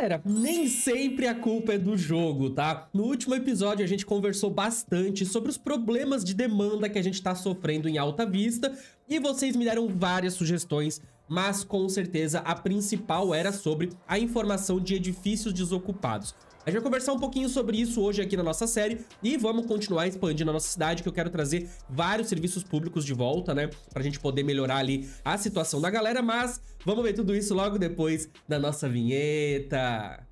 Galera, nem sempre a culpa é do jogo, tá? No último episódio a gente conversou bastante sobre os problemas de demanda que a gente tá sofrendo em Alta Vista e vocês me deram várias sugestões, mas com certeza a principal era sobre a informação de edifícios desocupados. A gente vai conversar um pouquinho sobre isso hoje aqui na nossa série e vamos continuar expandindo a nossa cidade, que eu quero trazer vários serviços públicos de volta, né? Pra gente poder melhorar ali a situação da galera, mas vamos ver tudo isso logo depois da nossa vinheta.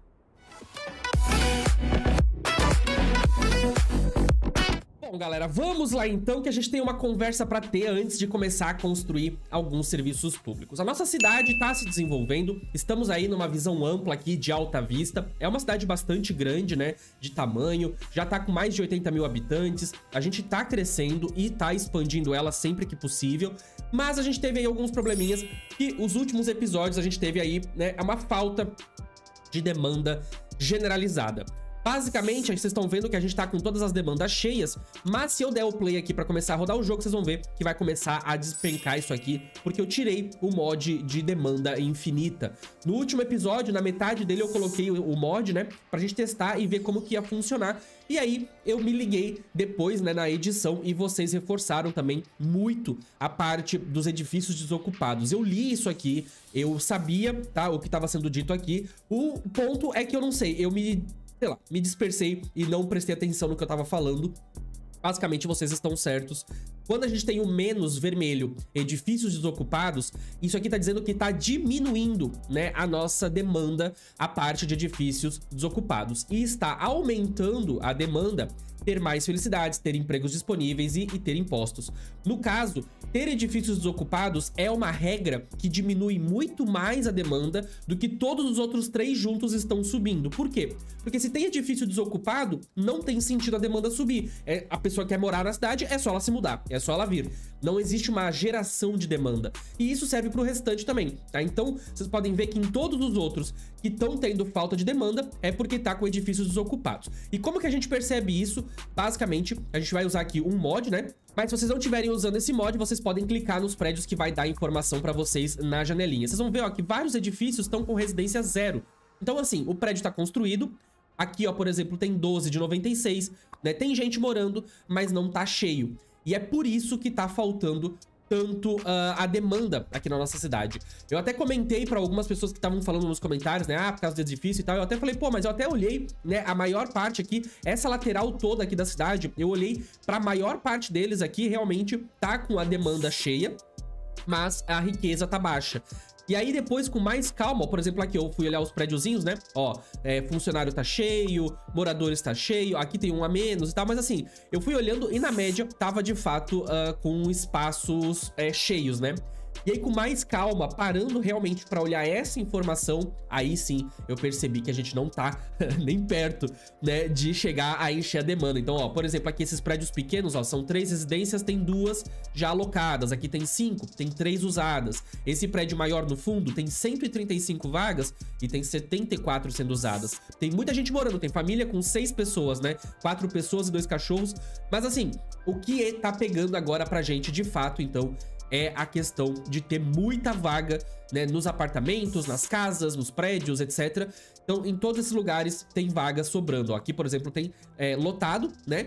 Bom, galera, vamos lá então, que a gente tem uma conversa para ter antes de começar a construir alguns serviços públicos. A nossa cidade está se desenvolvendo, estamos aí numa visão ampla aqui de Alta Vista. É uma cidade bastante grande, né, de tamanho, já tá com mais de 80 mil habitantes, a gente tá crescendo e tá expandindo ela sempre que possível, mas a gente teve aí alguns probleminhas que os últimos episódios a gente teve aí, né, uma falta de demanda generalizada. Basicamente, vocês estão vendo que a gente tá com todas as demandas cheias, mas se eu der o play aqui pra começar a rodar o jogo, vocês vão ver que vai começar a despencar isso aqui, porque eu tirei o mod de demanda infinita. No último episódio, na metade dele, eu coloquei o mod, né, pra gente testar e ver como que ia funcionar. E aí, eu me liguei depois, né, na edição, e vocês reforçaram também muito a parte dos edifícios desocupados. Eu li isso aqui, eu sabia, tá, o que estava sendo dito aqui. O ponto é que eu não sei, sei lá, me dispersei e não prestei atenção no que eu tava falando. Basicamente, vocês estão certos. Quando a gente tem o menos vermelho, edifícios desocupados, isso aqui tá dizendo que tá diminuindo, né, a nossa demanda, a parte de edifícios desocupados. E está aumentando a demanda, ter mais felicidades, ter empregos disponíveis e ter impostos. No caso, ter edifícios desocupados é uma regra que diminui muito mais a demanda do que todos os outros três juntos estão subindo. Por quê? Porque se tem edifício desocupado, não tem sentido a demanda subir. A pessoa quer morar na cidade, é só ela se mudar, é só ela vir. Não existe uma geração de demanda. E isso serve para o restante também, tá? Então, vocês podem ver que em todos os outros que estão tendo falta de demanda, é porque tá com edifícios desocupados. E como que a gente percebe isso? Basicamente, a gente vai usar aqui um mod, né? Mas se vocês não estiverem usando esse mod, vocês podem clicar nos prédios que vai dar informação para vocês na janelinha. Vocês vão ver, ó, que vários edifícios estão com residência 0. Então, assim, o prédio está construído. Aqui, ó, por exemplo, tem 12 de 96, né? Tem gente morando, mas não tá cheio. E é por isso que tá faltando tanto a demanda aqui na nossa cidade. Eu até comentei para algumas pessoas que estavam falando nos comentários, né, por causa do edifício e tal, eu até falei, pô, mas eu até olhei, né, a maior parte aqui, essa lateral toda aqui da cidade, eu olhei para a maior parte deles aqui, realmente tá com a demanda cheia, mas a riqueza tá baixa. E aí depois, com mais calma, ó, por exemplo, aqui eu fui olhar os prédiozinhos, né? Ó, funcionário tá cheio, moradores tá cheio, aqui tem um a menos e tal, mas assim, eu fui olhando e na média tava de fato com espaços cheios, né? E aí, com mais calma, parando realmente pra olhar essa informação, aí sim eu percebi que a gente não tá nem perto, né, de chegar a encher a demanda. Então, ó, por exemplo, aqui esses prédios pequenos, ó, são 3 residências, tem 2 já alocadas. Aqui tem 5, tem 3 usadas. Esse prédio maior no fundo tem 135 vagas e tem 74 sendo usadas. Tem muita gente morando, tem família com 6 pessoas, né, 4 pessoas e 2 cachorros. Mas assim, o que tá pegando agora pra gente de fato, então, é a questão de ter muita vaga, né, nos apartamentos, nas casas, nos prédios, etc. Então, em todos esses lugares tem vaga sobrando. Ó, aqui, por exemplo, tem lotado, né?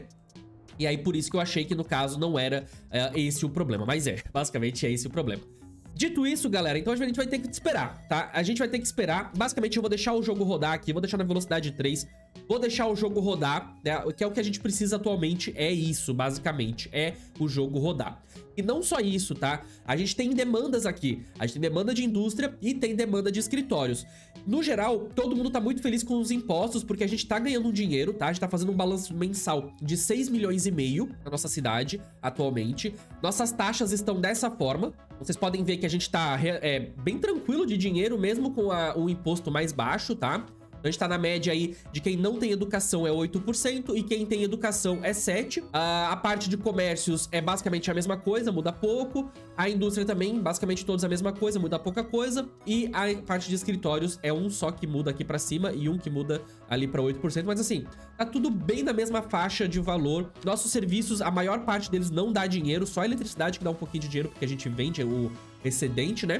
E aí, por isso que eu achei que, no caso, não era esse o problema. Mas basicamente é esse o problema. Dito isso, galera, então a gente vai ter que esperar, tá? A gente vai ter que esperar. Basicamente, eu vou deixar o jogo rodar aqui, vou deixar na velocidade 3. Vou deixar o jogo rodar, né? Que é o que a gente precisa atualmente, é isso, basicamente, é o jogo rodar. E não só isso, tá? A gente tem demandas aqui, a gente tem demanda de indústria e tem demanda de escritórios. No geral, todo mundo tá muito feliz com os impostos, porque a gente tá ganhando um dinheiro, tá? A gente tá fazendo um balanço mensal de 6,5 milhões na nossa cidade, atualmente. Nossas taxas estão dessa forma. Vocês podem ver que a gente tá bem tranquilo de dinheiro, mesmo com o imposto mais baixo, tá? A gente tá na média aí de quem não tem educação é 8% e quem tem educação é 7%. A parte de comércios é basicamente a mesma coisa, muda pouco. A indústria também, basicamente todos a mesma coisa, muda pouca coisa. E a parte de escritórios é um só que muda aqui pra cima e um que muda ali pra 8%. Mas assim, tá tudo bem na mesma faixa de valor. Nossos serviços, a maior parte deles não dá dinheiro, só a eletricidade que dá um pouquinho de dinheiro porque a gente vende o excedente, né?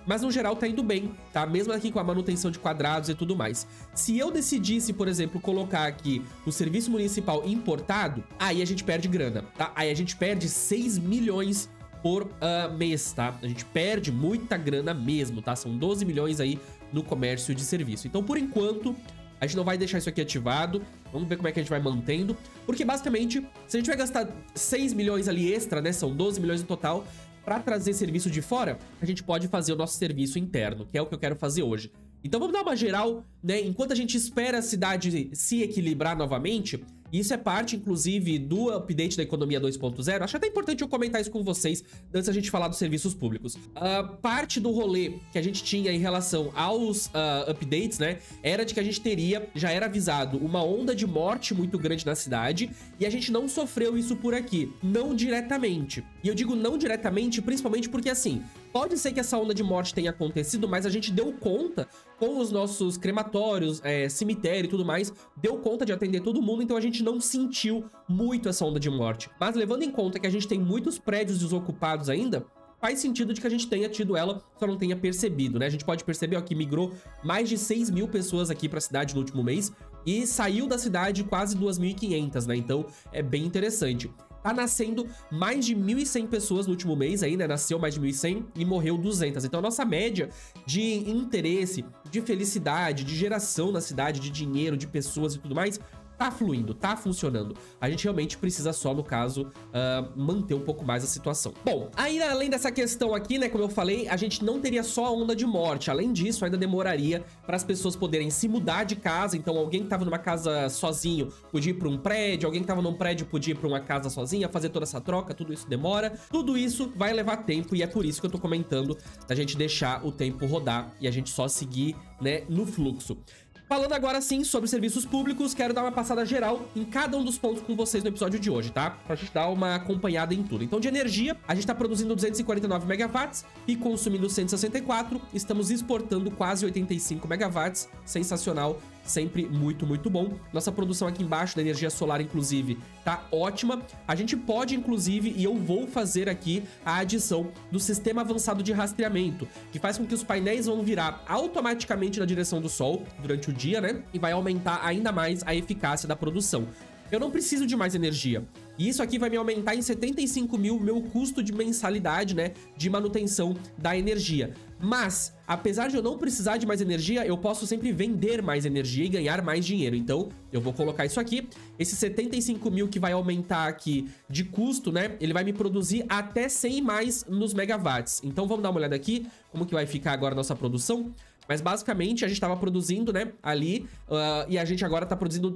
mas no geral tá indo bem, tá? Mesmo aqui com a manutenção de quadrados e tudo mais. Se eu decidisse, por exemplo, colocar aqui o serviço municipal importado, aí a gente perde grana, tá? Aí a gente perde 6 milhões por mês, tá? A gente perde muita grana mesmo, tá? São 12 milhões aí no comércio de serviço. Então, por enquanto, a gente não vai deixar isso aqui ativado. Vamos ver como é que a gente vai mantendo. Porque, basicamente, se a gente vai gastar 6 milhões ali extra, né? São 12 milhões no total. Para trazer serviço de fora, a gente pode fazer o nosso serviço interno, que é o que eu quero fazer hoje. Então vamos dar uma geral, né? Enquanto a gente espera a cidade se equilibrar novamente, e isso é parte, inclusive, do update da economia 2.0. Acho até importante eu comentar isso com vocês antes da gente falar dos serviços públicos. Parte do rolê que a gente tinha em relação aos updates, né, era de que a gente teria, já era avisado, uma onda de morte muito grande na cidade, e a gente não sofreu isso por aqui, não diretamente. E eu digo não diretamente, principalmente porque, assim, pode ser que essa onda de morte tenha acontecido, mas a gente deu conta com os nossos crematórios, cemitério e tudo mais, deu conta de atender todo mundo, então a gente não sentiu muito essa onda de morte. Mas levando em conta que a gente tem muitos prédios desocupados ainda, faz sentido de que a gente tenha tido ela, só não tenha percebido, né? A gente pode perceber, ó, que migrou mais de 6 mil pessoas aqui pra cidade no último mês e saiu da cidade quase 2.500, né? Então é bem interessante. Tá nascendo mais de 1.100 pessoas no último mês aí, né? Nasceu mais de 1.100 e morreu 200. Então a nossa média de interesse, de felicidade, de geração na cidade, de dinheiro, de pessoas e tudo mais, tá fluindo, tá funcionando. A gente realmente precisa só, no caso, manter um pouco mais a situação. Bom, ainda além dessa questão aqui, né, como eu falei, a gente não teria só a onda de morte. Além disso, ainda demoraria para as pessoas poderem se mudar de casa. Então, alguém que tava numa casa sozinho podia ir para um prédio, alguém que tava num prédio podia ir para uma casa sozinha, fazer toda essa troca, tudo isso demora. Tudo isso vai levar tempo e é por isso que eu tô comentando da gente deixar o tempo rodar e a gente só seguir, né, no fluxo. Falando agora sim sobre serviços públicos, quero dar uma passada geral em cada um dos pontos com vocês no episódio de hoje, tá? Pra gente dar uma acompanhada em tudo. Então, de energia, a gente tá produzindo 249 megawatts e consumindo 164. Estamos exportando quase 85 megawatts. Sensacional, sempre muito, muito bom. Nossa produção aqui embaixo da energia solar, inclusive, tá ótima. A gente pode, inclusive, e eu vou fazer aqui a adição do sistema avançado de rastreamento, que faz com que os painéis vão virar automaticamente na direção do sol durante o dia, né? E vai aumentar ainda mais a eficácia da produção. Eu não preciso de mais energia. E isso aqui vai me aumentar em 75 mil meu custo de mensalidade, né, de manutenção da energia. Mas, apesar de eu não precisar de mais energia, eu posso sempre vender mais energia e ganhar mais dinheiro. Então, eu vou colocar isso aqui. Esse 75 mil que vai aumentar aqui de custo, né, ele vai me produzir até 100 mais nos megawatts. Então, vamos dar uma olhada aqui, como que vai ficar agora a nossa produção. Mas basicamente a gente estava produzindo, né, ali, e a gente agora está produzindo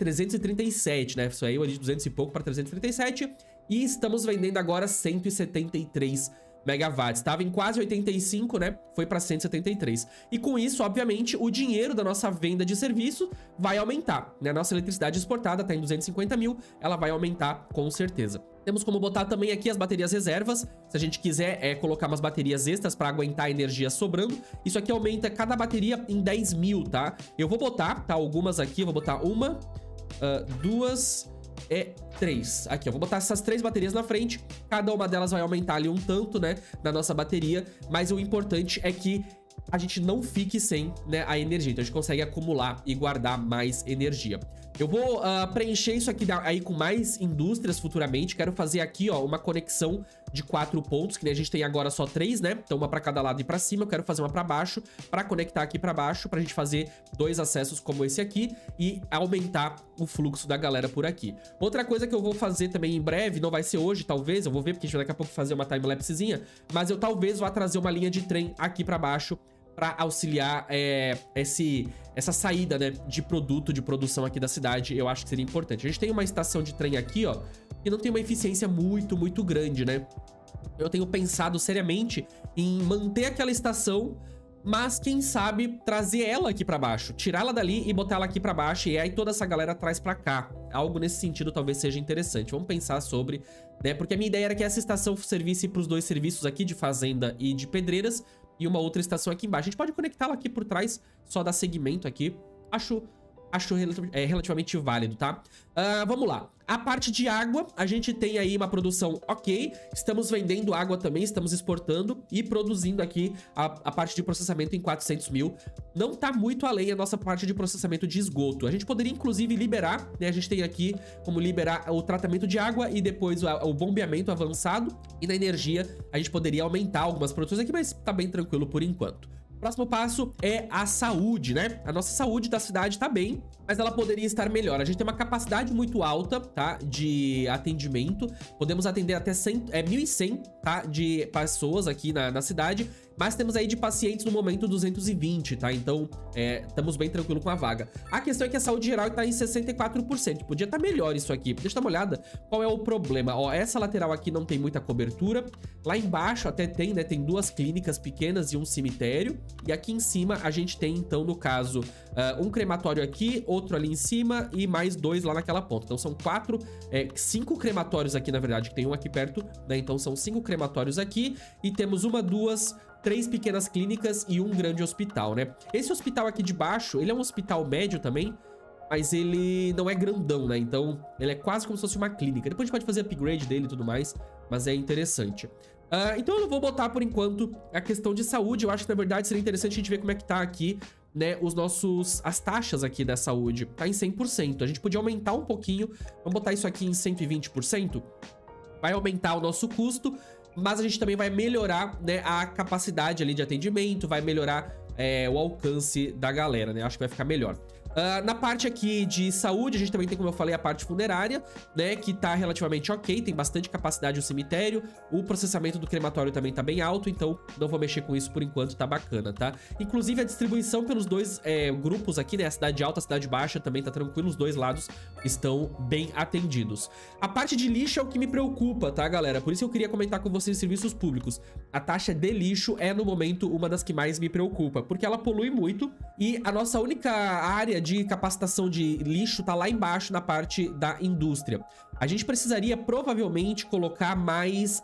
337, né, isso aí, de 200 e pouco para 337, e estamos vendendo agora 173 megawatts. Estava em quase 85, né, foi para 173. E com isso, obviamente, o dinheiro da nossa venda de serviço vai aumentar, né, nossa eletricidade exportada está em 250 mil, ela vai aumentar com certeza. Temos como botar também aqui as baterias reservas, se a gente quiser colocar umas baterias extras para aguentar a energia sobrando. Isso aqui aumenta cada bateria em 10 mil, tá? Eu vou botar, tá, algumas aqui, eu vou botar uma, duas e 3. Aqui, eu vou botar essas 3 baterias na frente, cada uma delas vai aumentar ali um tanto, né, na nossa bateria, mas o importante é que a gente não fique sem, né, a energia. Então a gente consegue acumular e guardar mais energia. Eu vou preencher isso aqui aí com mais indústrias futuramente. Quero fazer aqui, ó, uma conexão de 4 pontos, que nem a gente tem agora só 3, né? Então uma pra cada lado e pra cima. Eu quero fazer uma pra baixo, pra conectar aqui pra baixo, pra gente fazer 2 acessos como esse aqui e aumentar o fluxo da galera por aqui. Outra coisa que eu vou fazer também em breve, não vai ser hoje, talvez, eu vou ver, porque a gente vai daqui a pouco fazer uma timelapsezinha, mas eu talvez vá trazer uma linha de trem aqui pra baixo, para auxiliar essa saída, né, de produto, de produção aqui da cidade. Eu acho que seria importante. A gente tem uma estação de trem aqui, ó, que não tem uma eficiência muito, muito grande, né? Eu tenho pensado seriamente em manter aquela estação, mas quem sabe trazer ela aqui pra baixo, tirá-la dali e botar ela aqui pra baixo, e aí toda essa galera traz pra cá. Algo nesse sentido talvez seja interessante. Vamos pensar sobre, né, porque a minha ideia era que essa estação servisse pros 2 serviços aqui de fazenda e de pedreiras, e uma outra estação aqui embaixo. A gente pode conectá-la aqui por trás, só dar segmento aqui. Acho acho relativamente válido, tá? Vamos lá. A parte de água, a gente tem aí uma produção ok. Estamos vendendo água também, estamos exportando e produzindo aqui a parte de processamento em 400 mil. Não tá muito além a nossa parte de processamento de esgoto. A gente poderia, inclusive, liberar, né? A gente tem aqui como liberar o tratamento de água e depois o bombeamento avançado. E na energia, a gente poderia aumentar algumas produções aqui, mas tá bem tranquilo por enquanto. Próximo passo é a saúde, né? A nossa saúde da cidade tá bem, mas ela poderia estar melhor. A gente tem uma capacidade muito alta, tá? De atendimento. Podemos atender até 1.100, tá? De pessoas aqui na cidade. Mas temos aí de pacientes no momento 220, tá? Então, estamos bem tranquilo com a vaga. A questão é que a saúde geral tá em 64%. Podia estar melhor isso aqui. Deixa eu dar uma olhada qual é o problema. Ó, essa lateral aqui não tem muita cobertura. Lá embaixo até tem, né? Tem 2 clínicas pequenas e um cemitério. E aqui em cima a gente tem, então, no caso, um crematório aqui, outro ali em cima e mais 2 lá naquela ponta. Então são 5 crematórios aqui, na verdade, que tem um aqui perto, né? Então são 5 crematórios aqui e temos 1, 2, 3 pequenas clínicas e um grande hospital, né? Esse hospital aqui de baixo, ele é um hospital médio também, mas ele não é grandão, né? Então ele é quase como se fosse uma clínica. Depois a gente pode fazer upgrade dele e tudo mais, mas é interessante. Então eu não vou botar por enquanto a questão de saúde. Eu acho que na verdade seria interessante a gente ver como é que tá aqui, né, as taxas aqui da saúde. Tá em 100%. A gente podia aumentar um pouquinho. Vamos botar isso aqui em 120%. Vai aumentar o nosso custo, mas a gente também vai melhorar, né, a capacidade ali de atendimento, vai melhorar o alcance da galera, né? Acho que vai ficar melhor. Na parte aqui de saúde, a gente também tem, como eu falei, a parte funerária, né, que tá relativamente ok, tem bastante capacidade o cemitério, o processamento do crematório também tá bem alto, então não vou mexer com isso por enquanto, tá bacana, tá? Inclusive a distribuição pelos dois grupos aqui, né, a cidade alta, a cidade baixa também tá tranquilo, os dois lados estão bem atendidos. A parte de lixo é o que me preocupa, tá, galera? Por isso eu queria comentar com vocês serviços públicos. A taxa de lixo é, no momento, uma das que mais me preocupa, porque ela polui muito e a nossa única área de capacitação de lixo tá lá embaixo na parte da indústria. A gente precisaria provavelmente colocar mais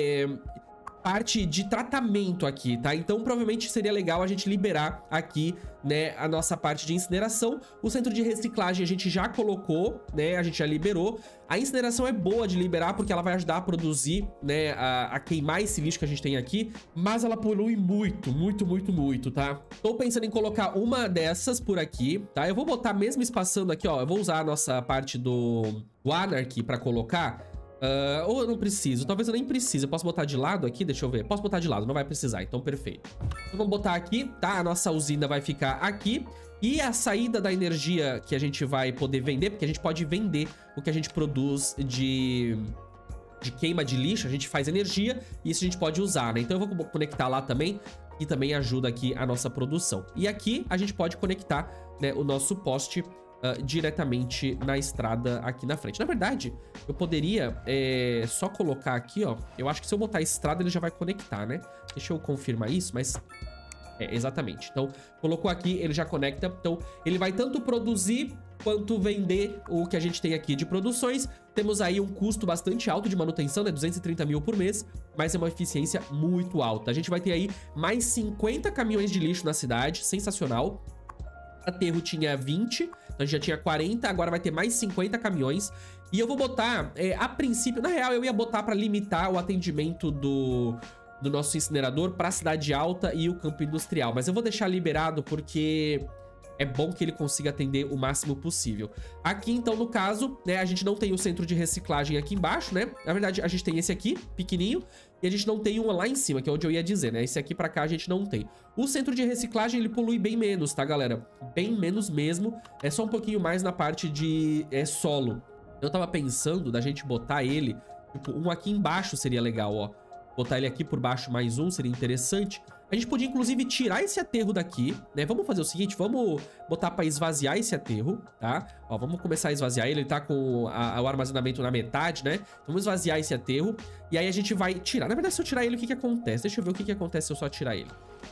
parte de tratamento aqui, tá? Então provavelmente seria legal a gente liberar aqui, né, a nossa parte de incineração. O centro de reciclagem a gente já colocou, né, a gente já liberou. A incineração é boa de liberar porque ela vai ajudar a produzir, né, a queimar esse lixo que a gente tem aqui, mas ela polui muito, muito, muito, muito, tá? Tô pensando em colocar uma dessas por aqui, tá? Eu vou botar mesmo espaçando aqui, ó, eu vou usar a nossa parte do Anarchy pra colocar. Ou eu não preciso, talvez eu nem precise. Eu posso botar de lado aqui, deixa eu ver. Posso botar de lado, não vai precisar, então perfeito. Então vamos botar aqui, tá? A nossa usina vai ficar aqui. E a saída da energia que a gente vai poder vender, porque a gente pode vender o que a gente produz de queima de lixo. A gente faz energia e isso a gente pode usar, né? Então eu vou conectar lá também, e também ajuda aqui a nossa produção. E aqui a gente pode conectar, né, o nosso poste diretamente na estrada aqui na frente. Na verdade, eu poderia só colocar aqui, ó. Eu acho que se eu botar a estrada, ele já vai conectar, né? Deixa eu confirmar isso, mas... exatamente. Então, colocou aqui, ele já conecta. Então, ele vai tanto produzir quanto vender o que a gente tem aqui de produções. Temos aí um custo bastante alto de manutenção, né? 230 mil por mês, mas é uma eficiência muito alta. A gente vai ter aí mais 50 caminhões de lixo na cidade, sensacional. Aterro tinha 20, então a gente já tinha 40, agora vai ter mais 50 caminhões. E eu vou botar, a princípio, na real eu ia botar para limitar o atendimento do nosso incinerador para a cidade alta e o campo industrial. Mas eu vou deixar liberado porque é bom que ele consiga atender o máximo possível. Aqui, então, no caso, né, a gente não tem o centro de reciclagem aqui embaixo, né? Na verdade, a gente tem esse aqui, pequenininho, e a gente não tem um lá em cima, que é onde eu ia dizer, né? Esse aqui pra cá a gente não tem. O centro de reciclagem, ele polui bem menos, tá, galera? Bem menos mesmo. É só um pouquinho mais na parte de solo. Eu tava pensando da gente botar ele, tipo, um aqui embaixo seria legal, ó. Botar ele aqui por baixo mais um seria interessante. A gente podia, inclusive, tirar esse aterro daqui, né? Vamos fazer o seguinte, vamos botar pra esvaziar esse aterro, tá? Ó, vamos começar a esvaziar ele, tá com o armazenamento na metade, né? Então, vamos esvaziar esse aterro e aí a gente vai tirar. Na verdade, se eu tirar ele, o que que acontece? Deixa eu ver o que que acontece se eu só tirar ele.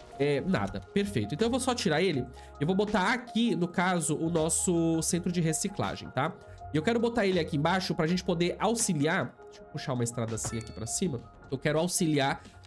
Nada, perfeito. Então eu vou só tirar ele. Eu vou botar aqui, no caso, o nosso centro de reciclagem, tá? E eu quero botar ele aqui embaixo pra gente poder auxiliar. Deixa eu puxar uma estrada assim aqui pra cima. Eu quero auxiliar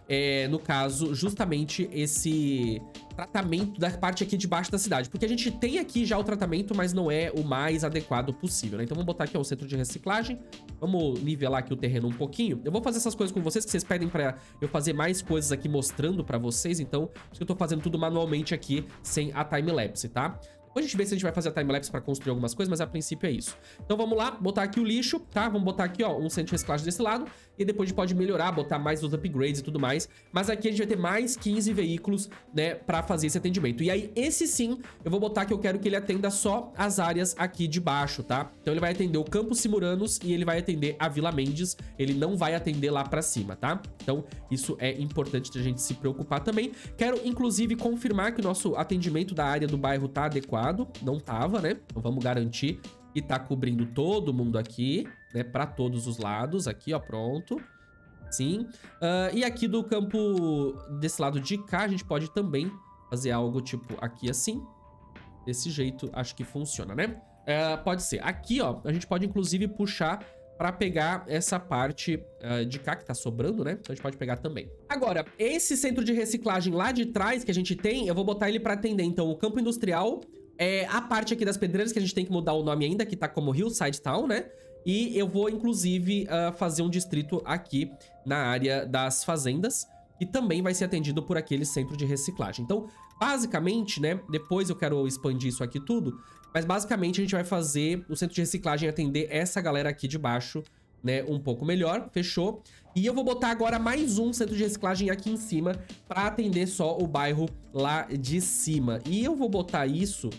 no caso, justamente esse tratamento da parte aqui de baixo da cidade. Porque a gente tem aqui já o tratamento, mas não é o mais adequado possível, né? Então vamos botar aqui, ó, o centro de reciclagem. Vamos nivelar aqui o terreno um pouquinho. Eu vou fazer essas coisas com vocês, que vocês pedem pra eu fazer mais coisas aqui mostrando pra vocês. Então, eu tô fazendo tudo manualmente aqui, sem a time-lapse, tá? Depois a gente vê se a gente vai fazer a time-lapse pra construir algumas coisas, mas a princípio é isso. Então vamos lá, botar aqui o lixo, tá? Vamos botar aqui, ó, um centro de reciclagem desse lado. E depois a gente pode melhorar, botar mais os upgrades e tudo mais. Mas aqui a gente vai ter mais 15 veículos, né, pra fazer esse atendimento. E aí, esse sim, eu vou botar que eu quero que ele atenda só as áreas aqui de baixo, tá? Então ele vai atender o Campos Simuranos e ele vai atender a Vila Mendes. Ele não vai atender lá pra cima, tá? Então isso é importante da gente se preocupar também. Quero, inclusive, confirmar que o nosso atendimento da área do bairro tá adequado. Não tava, né? Então vamos garantir que tá cobrindo todo mundo aqui, né? Pra todos os lados. Aqui, ó, pronto. Sim. E aqui do campo desse lado de cá, a gente pode também fazer algo tipo aqui assim. Desse jeito, acho que funciona, né? Pode ser. Aqui, ó, a gente pode inclusive puxar pra pegar essa parte de cá que tá sobrando, né? Então a gente pode pegar também. Agora, esse centro de reciclagem lá de trás que a gente tem, eu vou botar ele pra atender, então, o campo industrial, a parte aqui das pedreiras, que a gente tem que mudar o nome ainda, que tá como Hillside Town, né? E eu vou, inclusive, fazer um distrito aqui na área das fazendas, que também vai ser atendido por aquele centro de reciclagem. Então, basicamente, né, depois eu quero expandir isso aqui tudo, mas basicamente a gente vai fazer o centro de reciclagem atender essa galera aqui de baixo, né, um pouco melhor, fechou? E eu vou botar agora mais um centro de reciclagem aqui em cima pra atender só o bairro lá de cima. E eu vou botar isso...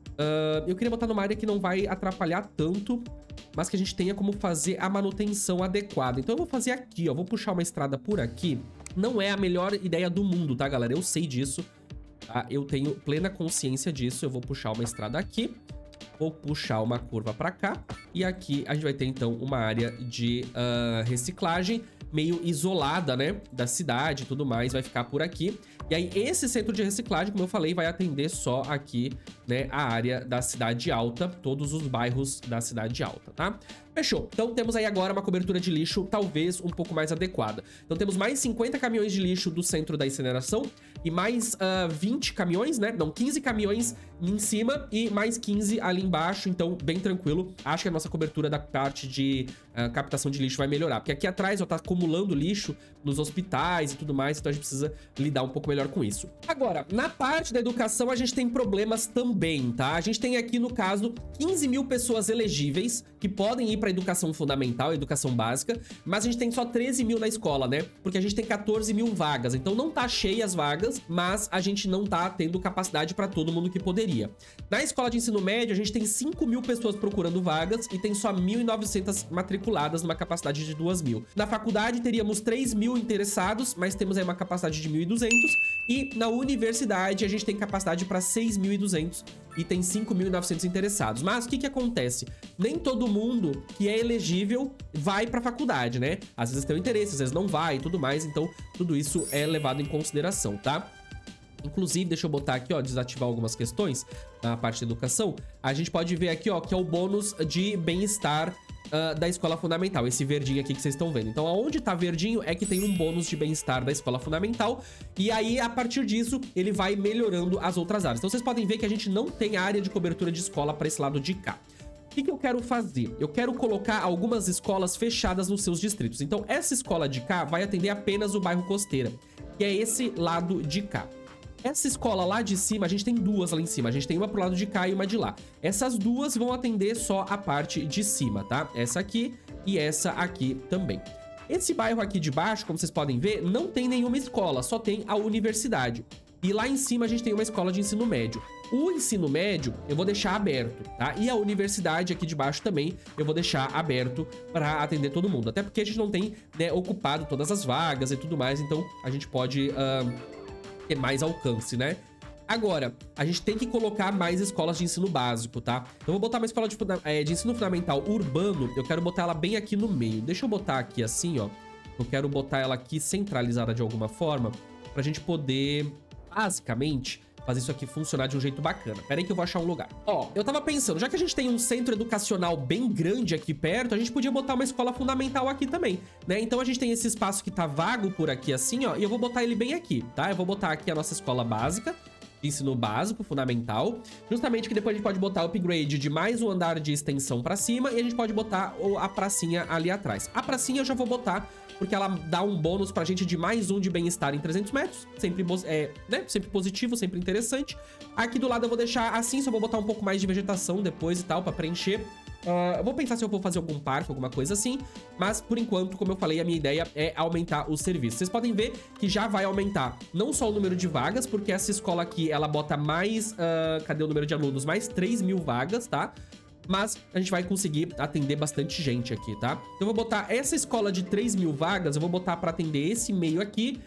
eu queria botar numa área que não vai atrapalhar tanto, mas que a gente tenha como fazer a manutenção adequada. Então eu vou fazer aqui, ó, vou puxar uma estrada por aqui. Não é a melhor ideia do mundo, tá, galera? Eu sei disso, tá? Eu tenho plena consciência disso. Eu vou puxar uma estrada aqui, vou puxar uma curva pra cá, e aqui a gente vai ter, então, uma área de reciclagem meio isolada, né, da cidade e tudo mais, vai ficar por aqui. E aí, esse centro de reciclagem, como eu falei, vai atender só aqui, né, a área da Cidade Alta, todos os bairros da Cidade Alta, tá? Fechou. Então, temos aí agora uma cobertura de lixo talvez um pouco mais adequada. Então, temos mais 50 caminhões de lixo do centro da incineração e mais 20 caminhões, né? Não, 15 caminhões em cima e mais 15 ali embaixo. Então, bem tranquilo. Acho que a nossa cobertura da parte de captação de lixo vai melhorar. Porque aqui atrás, ó, tá acumulando lixo nos hospitais e tudo mais. Então, a gente precisa lidar um pouco melhor com isso. Agora, na parte da educação, a gente tem problemas também, tá? A gente tem aqui, no caso, 15 mil pessoas elegíveis que podem ir para educação fundamental, educação básica, mas a gente tem só 13 mil na escola, né? Porque a gente tem 14 mil vagas, então não tá cheia as vagas, mas a gente não tá tendo capacidade para todo mundo que poderia. Na escola de ensino médio, a gente tem 5 mil pessoas procurando vagas e tem só 1.900 matriculadas numa capacidade de 2 mil. Na faculdade, teríamos 3 mil interessados, mas temos aí uma capacidade de 1.200, e na universidade, a gente tem capacidade para 6.200 e tem 5.900 interessados. Mas o que acontece? Nem todo mundo que é elegível vai para a faculdade, né? Às vezes tem um interesse, às vezes não vai e tudo mais, então tudo isso é levado em consideração, tá? Inclusive, deixa eu botar aqui, ó, desativar algumas questões na parte de educação. A gente pode ver aqui, ó, que é o bônus de bem-estar da escola fundamental, esse verdinho aqui que vocês estão vendo. Então, aonde tá verdinho é que tem um bônus de bem-estar da escola fundamental, e aí, a partir disso, ele vai melhorando as outras áreas. Então, vocês podem ver que a gente não tem área de cobertura de escola para esse lado de cá. O que eu quero fazer? Eu quero colocar algumas escolas fechadas nos seus distritos. Então, essa escola de cá vai atender apenas o bairro Costeira, que é esse lado de cá. Essa escola lá de cima, a gente tem duas lá em cima. A gente tem uma pro lado de cá e uma de lá. Essas duas vão atender só a parte de cima, tá? Essa aqui e essa aqui também. Esse bairro aqui de baixo, como vocês podem ver, não tem nenhuma escola, só tem a universidade. E lá em cima a gente tem uma escola de ensino médio. O ensino médio eu vou deixar aberto, tá? E a universidade aqui de baixo também eu vou deixar aberto para atender todo mundo. Até porque a gente não tem, né, ocupado todas as vagas e tudo mais, então a gente pode ter mais alcance, né? Agora, a gente tem que colocar mais escolas de ensino básico, tá? Então eu vou botar uma escola de ensino fundamental urbano, eu quero botar ela bem aqui no meio. Deixa eu botar aqui assim, ó. Eu quero botar ela aqui centralizada de alguma forma, pra gente poder, basicamente, fazer isso aqui funcionar de um jeito bacana. Pera aí que eu vou achar um lugar. Ó, eu tava pensando, já que a gente tem um centro educacional bem grande aqui perto, a gente podia botar uma escola fundamental aqui também, né? Então a gente tem esse espaço que tá vago por aqui assim, ó, e eu vou botar ele bem aqui, tá? Eu vou botar aqui a nossa escola básica, de ensino básico, fundamental, justamente que depois a gente pode botar o upgrade de mais um andar de extensão pra cima e a gente pode botar a pracinha ali atrás. A pracinha eu já vou botar porque ela dá um bônus pra gente de mais um de bem-estar em 300 metros. Sempre, né? Sempre positivo, sempre interessante. Aqui do lado eu vou deixar assim, só vou botar um pouco mais de vegetação depois e tal, pra preencher. Eu vou pensar se eu vou fazer algum parque, alguma coisa assim. Mas, por enquanto, como eu falei, a minha ideia é aumentar o serviço. Vocês podem ver que já vai aumentar não só o número de vagas, porque essa escola aqui, ela bota mais... cadê o número de alunos? Mais 3.000 vagas, tá? Mas a gente vai conseguir atender bastante gente aqui, tá? Então eu vou botar essa escola de 3.000 vagas, eu vou botar pra atender esse meio aqui.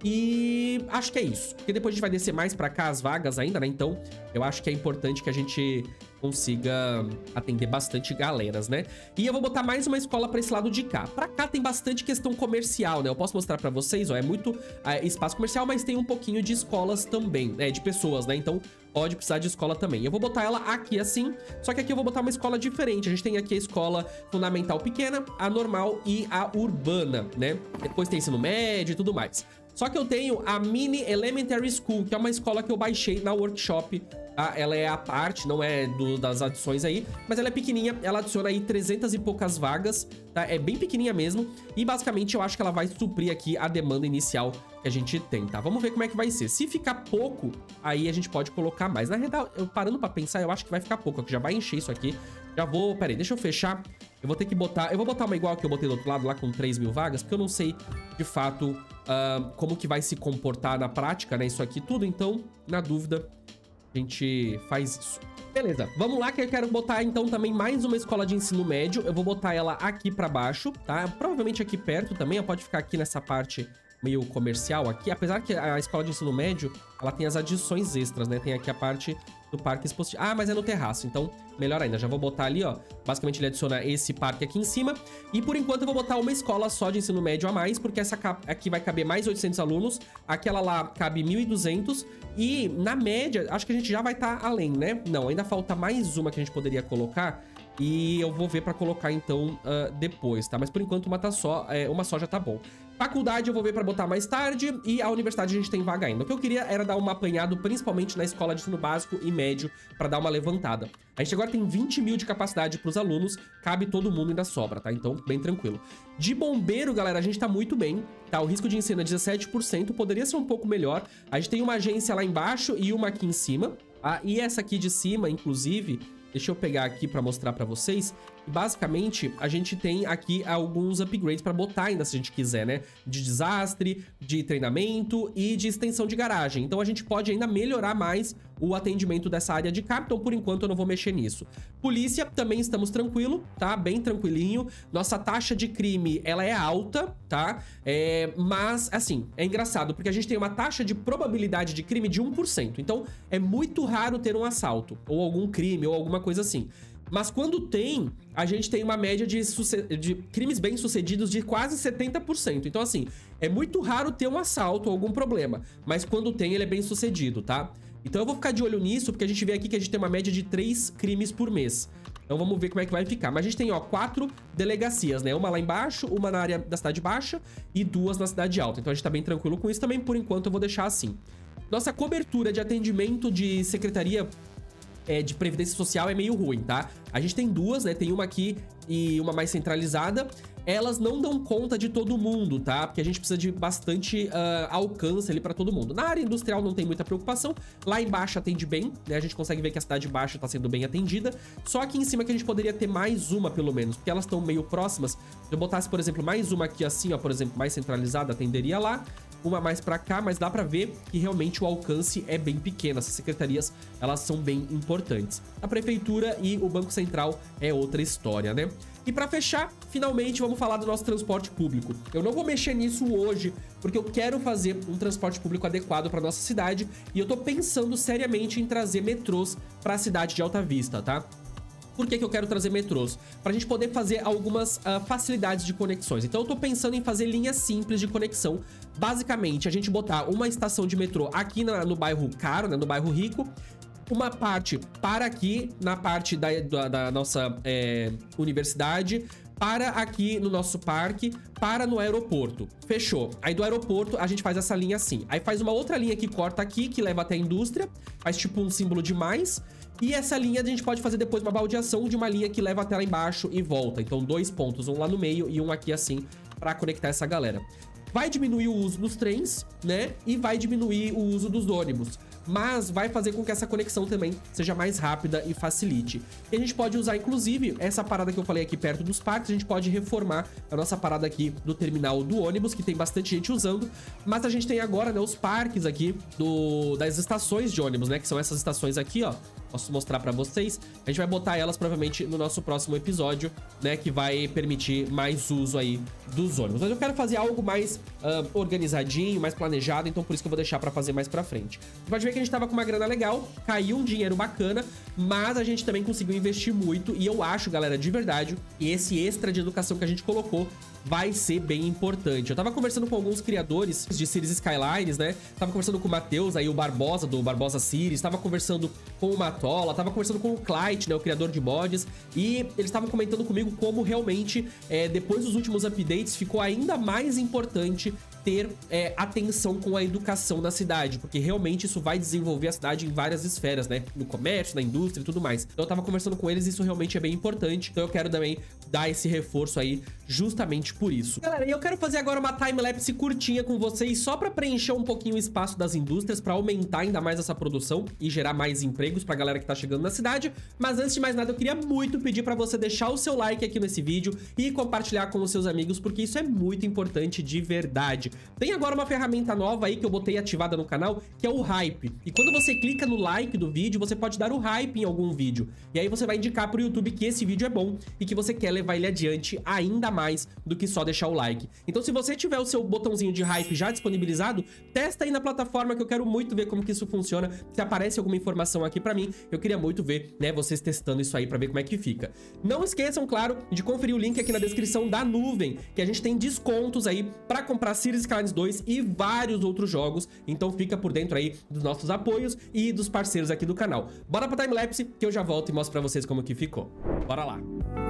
E acho que é isso, porque depois a gente vai descer mais pra cá as vagas ainda, né? Então eu acho que é importante que a gente consiga atender bastante galeras, né? E eu vou botar mais uma escola pra esse lado de cá. Pra cá tem bastante questão comercial, né? Eu posso mostrar pra vocês, ó, é muito espaço comercial, mas tem um pouquinho de escolas também, de pessoas, né? Então pode precisar de escola também. Eu vou botar ela aqui assim, só que aqui eu vou botar uma escola diferente. A gente tem aqui a escola fundamental pequena, a normal e a urbana, né? Depois tem ensino médio e tudo mais. Só que eu tenho a Mini Elementary School, que é uma escola que eu baixei na workshop, tá? Ela é a parte, não é das adições aí, mas ela é pequenininha, ela adiciona aí 300 e poucas vagas, tá? É bem pequenininha mesmo, e basicamente eu acho que ela vai suprir aqui a demanda inicial que a gente tem, tá? Vamos ver como é que vai ser. Se ficar pouco, aí a gente pode colocar mais. Na realidade, eu parando pra pensar, eu acho que vai ficar pouco, que já vai encher isso aqui. Já vou... Pera aí, deixa eu fechar. Eu vou ter que botar... Eu vou botar uma igual que eu botei do outro lado, lá com 3.000 vagas, porque eu não sei, de fato, como que vai se comportar na prática, né? Isso aqui tudo, então, na dúvida, a gente faz isso. Beleza, vamos lá que eu quero botar, então, também mais uma escola de ensino médio. Eu vou botar ela aqui pra baixo, tá? Provavelmente aqui perto também, ela pode ficar aqui nessa parte meio comercial aqui, apesar que a escola de ensino médio, ela tem as adições extras, né? Tem aqui a parte do parque expositivo. Ah, mas é no terraço, então melhor ainda. Já vou botar ali, ó. Basicamente ele adiciona esse parque aqui em cima. E por enquanto eu vou botar uma escola só de ensino médio a mais, porque essa aqui vai caber mais 800 alunos. Aquela lá cabe 1.200. E na média, acho que a gente já vai estar além, né? Não, ainda falta mais uma que a gente poderia colocar. E eu vou ver pra colocar, então, depois, tá? Mas por enquanto uma só já tá bom. Faculdade eu vou ver pra botar mais tarde. E a universidade a gente tem vaga ainda. O que eu queria era dar um apanhado, principalmente na escola de ensino básico e médio, pra dar uma levantada. A gente agora tem 20.000 de capacidade pros alunos. Cabe todo mundo, ainda sobra, tá? Então, bem tranquilo. De bombeiro, galera, a gente tá muito bem, tá? O risco de incêndio é 17%. Poderia ser um pouco melhor. A gente tem uma agência lá embaixo e uma aqui em cima. E essa aqui de cima, inclusive... Deixa eu pegar aqui pra mostrar pra vocês. Basicamente, a gente tem aqui alguns upgrades pra botar ainda, se a gente quiser, né? De desastre, de treinamento e de extensão de garagem. Então, a gente pode ainda melhorar mais o atendimento dessa área de cá. Então, por enquanto, eu não vou mexer nisso. Polícia, também estamos tranquilo, tá? Bem tranquilinho. Nossa taxa de crime, ela é alta, tá? Mas, assim, é engraçado, porque a gente tem uma taxa de probabilidade de crime de 1%. Então, é muito raro ter um assalto, ou algum crime, ou alguma coisa assim. Mas quando tem, a gente tem uma média de crimes bem-sucedidos de quase 70%. Então, assim, é muito raro ter um assalto ou algum problema. Mas quando tem, ele é bem-sucedido, tá? Então eu vou ficar de olho nisso, porque a gente vê aqui que a gente tem uma média de 3 crimes por mês. Então vamos ver como é que vai ficar. Mas a gente tem, ó, 4 delegacias, né? Uma lá embaixo, uma na área da cidade baixa e 2 na cidade alta. Então a gente tá bem tranquilo com isso também. Por enquanto eu vou deixar assim. Nossa cobertura de atendimento de secretaria... de Previdência Social é meio ruim, tá? A gente tem 2, né? Tem uma aqui e uma mais centralizada. Elas não dão conta de todo mundo, tá? Porque a gente precisa de bastante alcance ali pra todo mundo. Na área industrial não tem muita preocupação. Lá embaixo atende bem, né? A gente consegue ver que a cidade baixa tá sendo bem atendida. Só aqui em cima que a gente poderia ter mais uma, pelo menos. Porque elas estão meio próximas. Se eu botasse, por exemplo, mais uma aqui assim, ó, por exemplo, mais centralizada, atenderia lá. Uma mais pra cá, mas dá pra ver que realmente o alcance é bem pequeno. Essas secretarias, elas são bem importantes. A prefeitura e o Banco Central é outra história, né? E pra fechar, finalmente vamos falar do nosso transporte público. Eu não vou mexer nisso hoje, porque eu quero fazer um transporte público adequado pra nossa cidade. E eu tô pensando seriamente em trazer metrôs pra cidade de Alta Vista, tá? Por que eu quero trazer metrôs? Pra gente poder fazer algumas facilidades de conexões. Então eu tô pensando em fazer linhas simples de conexão. Basicamente, a gente botar uma estação de metrô aqui no bairro caro, né, no bairro rico, uma parte para aqui, na parte da nossa universidade, para aqui no nosso parque, para no aeroporto. Fechou. Aí do aeroporto a gente faz essa linha assim. Aí faz uma outra linha que corta aqui, que leva até a indústria, faz tipo um símbolo de mais. E essa linha a gente pode fazer depois uma baldeação de uma linha que leva até lá embaixo e volta. Então 2 pontos, um lá no meio e um aqui assim, para conectar essa galera. Vai diminuir o uso dos trens, né? E vai diminuir o uso dos ônibus. Mas vai fazer com que essa conexão também seja mais rápida e facilite. E a gente pode usar, inclusive, essa parada que eu falei aqui perto dos parques, a gente pode reformar a nossa parada aqui do terminal do ônibus, que tem bastante gente usando. Mas a gente tem agora, né, os parques aqui das estações de ônibus, né? Que são essas estações aqui, ó. Posso mostrar pra vocês. A gente vai botar elas, provavelmente, no nosso próximo episódio, né? Que vai permitir mais uso aí dos ônibus. Mas eu quero fazer algo mais organizadinho, mais planejado, então por isso que eu vou deixar pra fazer mais pra frente. Você pode ver que a gente tava com uma grana legal, caiu um dinheiro bacana, mas a gente também conseguiu investir muito. E eu acho, galera, de verdade, que esse extra de educação que a gente colocou vai ser bem importante. Eu tava conversando com alguns criadores de Cities Skylines, né? Tava conversando com o Matheus, aí o Barbosa, do Barbosa Cities. Tava conversando com o Matola, tava conversando com o Clyde, né? O criador de mods. E eles estavam comentando comigo como realmente, depois dos últimos updates, ficou ainda mais importante ter atenção com a educação na cidade, porque realmente isso vai desenvolver a cidade em várias esferas, né? No comércio, na indústria e tudo mais. Então eu tava conversando com eles, isso realmente é bem importante. Então eu quero também dar esse reforço aí justamente por isso. Galera, e eu quero fazer agora uma timelapse curtinha com vocês, só pra preencher um pouquinho o espaço das indústrias, pra aumentar ainda mais essa produção e gerar mais empregos pra galera que tá chegando na cidade. Mas antes de mais nada, eu queria muito pedir pra você deixar o seu like aqui nesse vídeo e compartilhar com os seus amigos, porque isso é muito importante de verdade. Tem agora uma ferramenta nova aí que eu botei ativada no canal, que é o Hype. E quando você clica no like do vídeo, você pode dar o hype em algum vídeo. E aí você vai indicar pro YouTube que esse vídeo é bom e que você quer levar ele adiante ainda mais do que só deixar o like. Então se você tiver o seu botãozinho de hype já disponibilizado, testa aí na plataforma que eu quero muito ver como que isso funciona. Se aparece alguma informação aqui pra mim, eu queria muito ver, né, vocês testando isso aí pra ver como é que fica. Não esqueçam, claro, de conferir o link aqui na descrição da Nuvem, que a gente tem descontos aí pra comprar Cities Skylines 2 e vários outros jogos. Então fica por dentro aí dos nossos apoios e dos parceiros aqui do canal. Bora pra timelapse que eu já volto e mostro pra vocês como que ficou. Bora lá!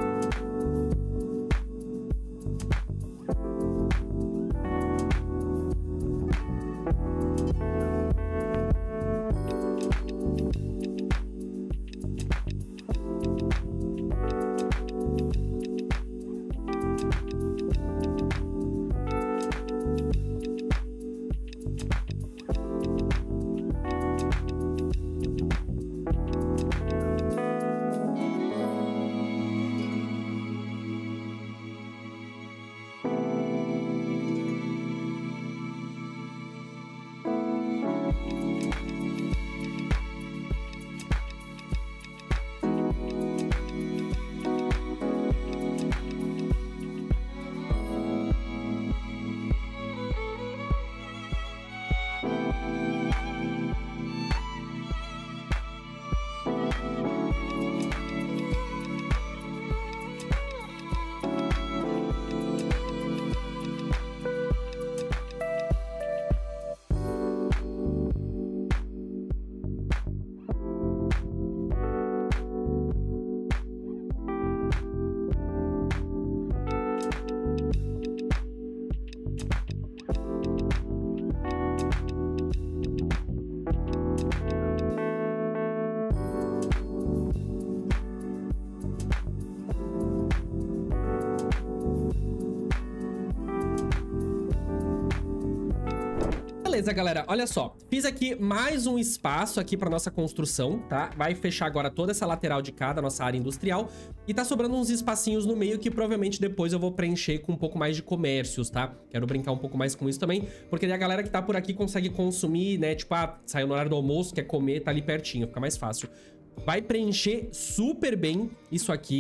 Beleza, galera, olha só, fiz aqui mais um espaço aqui pra nossa construção, tá? Vai fechar agora toda essa lateral de cá da nossa área industrial e tá sobrando uns espacinhos no meio que provavelmente depois eu vou preencher com um pouco mais de comércios, tá? Quero brincar um pouco mais com isso também, porque daí a galera que tá por aqui consegue consumir, né? Tipo, saiu no horário do almoço, quer comer, tá ali pertinho, fica mais fácil. Vai preencher super bem isso aqui.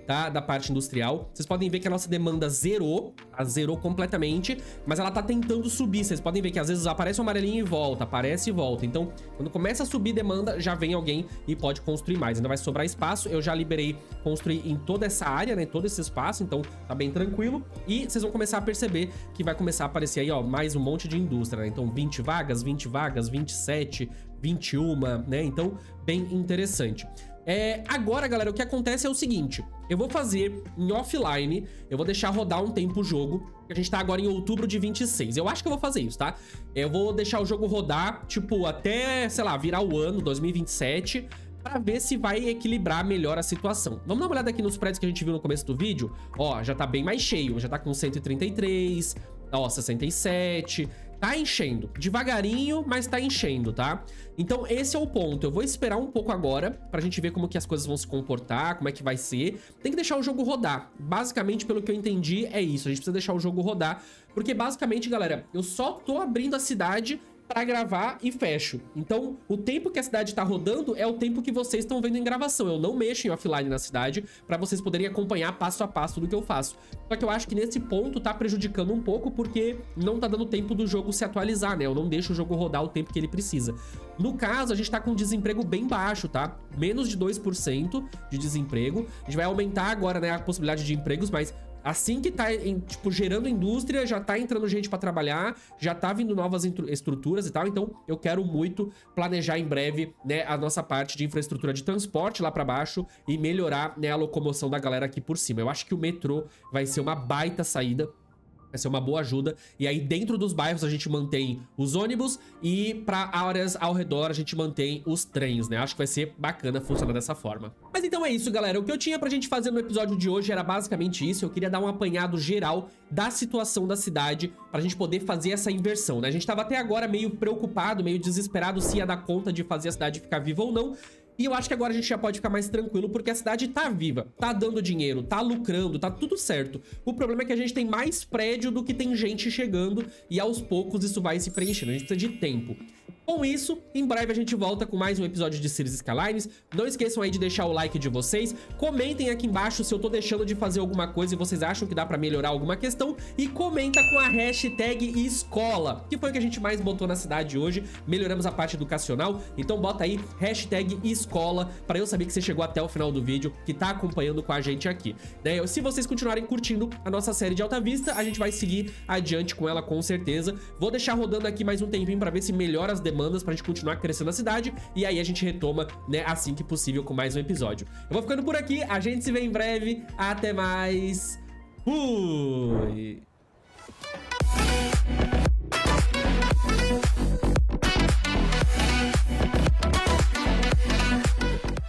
tá? Da parte industrial. Vocês podem ver que a nossa demanda zerou completamente, mas ela tá tentando subir. Vocês podem ver que às vezes aparece um amarelinho e volta, aparece e volta. Então, quando começa a subir demanda, já vem alguém e pode construir mais. Ainda vai sobrar espaço. Eu já liberei construir em toda essa área, né? Todo esse espaço, então tá bem tranquilo. E vocês vão começar a perceber que vai começar a aparecer aí, ó, mais um monte de indústria, né? Então 20 vagas, 27, 21, né? Então, bem interessante. Agora, galera, o que acontece é o seguinte. Eu vou fazer em offline, eu vou deixar rodar um tempo o jogo. A gente tá agora em outubro de 26. Eu acho que eu vou fazer isso, tá? Eu vou deixar o jogo rodar, tipo, até, sei lá, virar o ano 2027... pra ver se vai equilibrar melhor a situação. Vamos dar uma olhada aqui nos prédios que a gente viu no começo do vídeo. Ó, já tá bem mais cheio. Já tá com 133, ó, 67... Tá enchendo, devagarinho, mas tá enchendo, tá? Então esse é o ponto, eu vou esperar um pouco agora pra gente ver como que as coisas vão se comportar, como é que vai ser. Tem que deixar o jogo rodar, basicamente pelo que eu entendi é isso, a gente precisa deixar o jogo rodar. Porque basicamente, galera, eu só tô abrindo a cidade pra gravar e fecho. Então, o tempo que a cidade tá rodando é o tempo que vocês estão vendo em gravação. Eu não mexo em offline na cidade pra vocês poderem acompanhar passo a passo do que eu faço. Só que eu acho que nesse ponto tá prejudicando um pouco porque não tá dando tempo do jogo se atualizar, né? Eu não deixo o jogo rodar o tempo que ele precisa. No caso, a gente tá com um desemprego bem baixo, tá? Menos de 2% de desemprego. A gente vai aumentar agora, né, a possibilidade de empregos, mas... assim que tá, tipo, gerando indústria, já tá entrando gente pra trabalhar, já tá vindo novas estruturas e tal, então eu quero muito planejar em breve, né, a nossa parte de infraestrutura de transporte lá pra baixo e melhorar, né, a locomoção da galera aqui por cima. Eu acho que o metrô vai ser uma baita saída. Vai ser uma boa ajuda. E aí dentro dos bairros a gente mantém os ônibus e pra áreas ao redor a gente mantém os trens, né? Acho que vai ser bacana funcionar dessa forma. Mas então é isso, galera. O que eu tinha pra gente fazer no episódio de hoje era basicamente isso. Eu queria dar um apanhado geral da situação da cidade pra gente poder fazer essa inversão, né? A gente tava até agora meio preocupado, meio desesperado se ia dar conta de fazer a cidade ficar viva ou não. E eu acho que agora a gente já pode ficar mais tranquilo, porque a cidade tá viva, tá dando dinheiro, tá lucrando, tá tudo certo. O problema é que a gente tem mais prédio do que tem gente chegando, e aos poucos isso vai se preenchendo, a gente precisa de tempo. Com isso, em breve a gente volta com mais um episódio de Cities Skylines. Não esqueçam aí de deixar o like de vocês. Comentem aqui embaixo se eu tô deixando de fazer alguma coisa e vocês acham que dá pra melhorar alguma questão. E comenta com a hashtag escola, que foi o que a gente mais botou na cidade hoje. Melhoramos a parte educacional. Então bota aí hashtag escola pra eu saber que você chegou até o final do vídeo, que tá acompanhando com a gente aqui, né? Se vocês continuarem curtindo a nossa série de Alta Vista, a gente vai seguir adiante com ela com certeza. Vou deixar rodando aqui mais um tempinho pra ver se melhora as demandas pra gente continuar crescendo a cidade, e aí a gente retoma, né, assim que possível com mais um episódio. Eu vou ficando por aqui, a gente se vê em breve, até mais, fui!